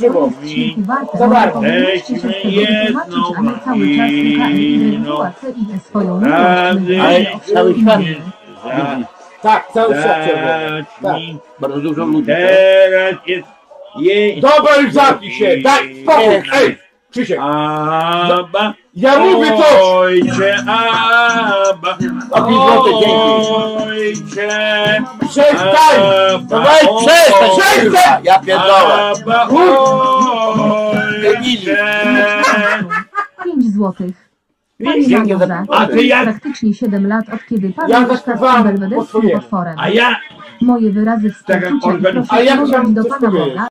żywo. Weźmy jedną Ale cały świat. Tak, cały świat czerwony. Tak. Bardzo dużo ludzi. Teraz jest jej. Dobra, już zamknij się! Daj spokój! Ej! Krzysiek! Aba. Ja mówię coś! Ojcze, Aba. O 5 złotych, Ojcze. Przestań! Dawaj, przestań! Przestań! Ja pierdolę. Aba. Ojcze. 5 złotych. Dzięki za... A ty jak? Praktycznie 7 lat od kiedy Ja pan mieszka z zaśpiewałem belwederskim po swoje. potworem. A ja Moje wyrazy współczucia i organizacja. A ja prośby chciałem do coś Pana powiedzieć. Boga